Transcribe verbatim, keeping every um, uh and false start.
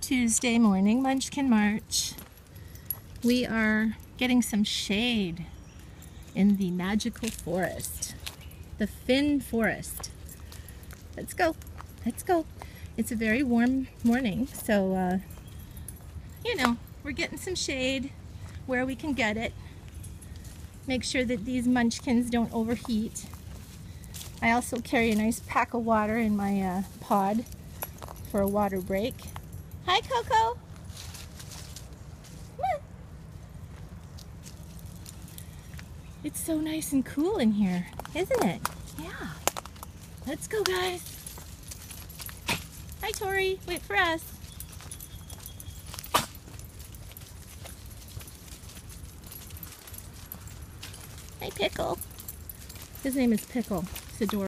Tuesday morning, Munchkin March. We are getting some shade in the magical forest, the Finn Forest. Let's go, let's go. It's a very warm morning, so uh, you know, we're getting some shade where we can get it. Make sure that these munchkins don't overheat. I also carry a nice pack of water in my uh, pod for a water break. Hi, Coco. Come on. It's so nice and cool in here, isn't it? Yeah. Let's go, guys. Hi, Tori. Wait for us. Hi, Pickle. His name is Pickle. He's adorable.